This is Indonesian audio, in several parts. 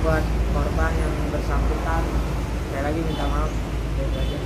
buat korban yang bersangkutan. Saya lagi minta maaf. Itu aja.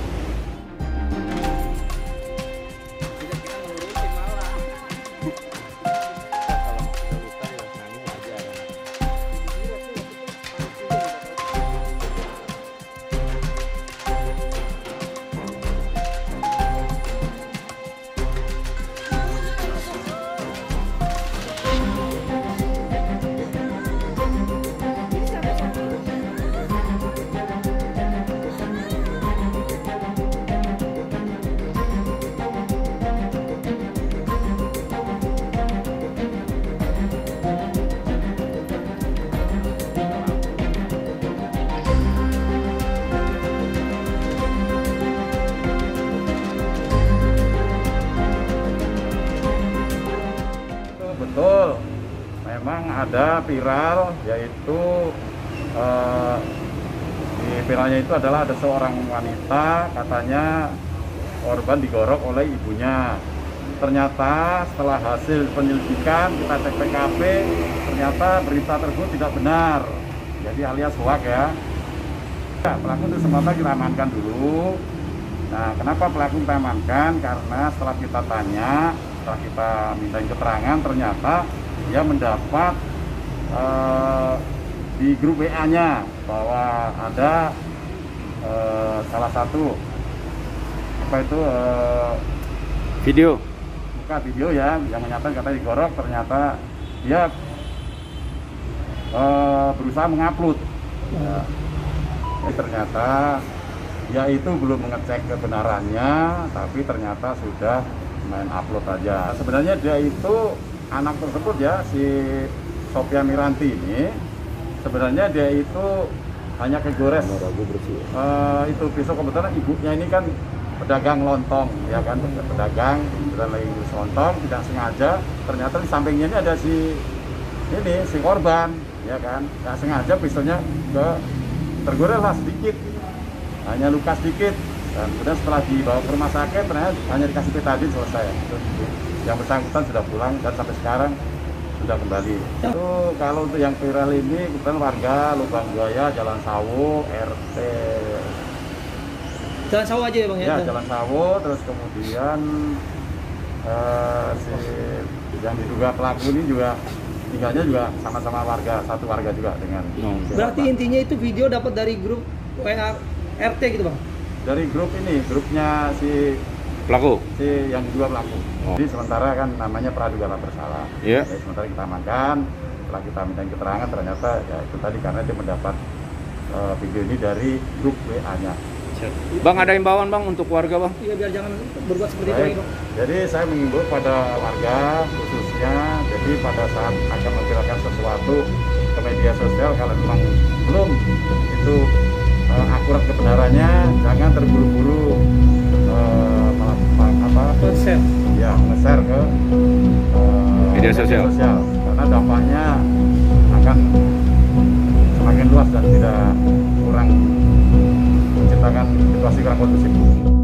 Betul, memang ada viral, yaitu di viralnya itu adalah ada seorang wanita, katanya korban digorok oleh ibunya. Ternyata setelah hasil penyelidikan, kita cek TKP, ternyata berita tersebut tidak benar, jadi alias hoax ya. Pelaku itu semata kita amankan dulu. Nah, kenapa pelaku kita amankan? Karena setelah kita tanya, setelah kita minta keterangan, ternyata dia mendapat di grup WA-nya bahwa ada salah satu video, bukan video ya, yang menyatakan katanya digorok. Ternyata dia berusaha mengupload. Ternyata dia itu belum mengecek kebenarannya, tapi ternyata sudah main upload aja. Sebenarnya dia itu, anak tersebut ya, si Sophia Miranti ini, sebenarnya dia itu hanya kegores itu besok. Kebetulan ibunya ini kan pedagang lontong ya kan, pedagang dan lagi lontong, tidak sengaja ternyata di sampingnya ini ada si korban ya kan, nggak sengaja pisaunya tergores lah sedikit, hanya luka sedikit. Dan kemudian setelah dibawa ke rumah sakit, ternyata hanya dikasih betadin, selesai. Yang bersangkutan sudah pulang dan sampai sekarang sudah kembali. Itu kalau untuk yang viral ini, kebetulan warga Lubang Buaya, Jalan Sawo, RT. Jalan Sawo aja ya Bang ya? Ya, Jalan Sawo, terus kemudian si yang diduga pelaku ini juga tinggalnya juga sama-sama warga, satu warga juga dengan. Berarti intinya itu video dapat dari grup WA RT gitu Bang? Dari grup ini, grupnya si pelaku, si yang diduga pelaku. Jadi sementara kan namanya praduga bersalah. Iya. Jadi sementara kita amankan, setelah kita minta keterangan ternyata ya itu tadi karena dia mendapat video ini dari grup WA-nya. Bang, ada imbauan Bang untuk warga Bang? Iya, biar jangan berbuat seperti itu Baik. lagi Bang. Jadi saya mengimbau pada warga khususnya, jadi pada saat akan memviralkan sesuatu ke media sosial, kalau memang belum itu akurat kebenarannya, jangan terburu-buru Share. Ya, nge-share ke media sosial, karena dampaknya akan semakin luas dan tidak kurang menciptakan situasi kurang kondusif.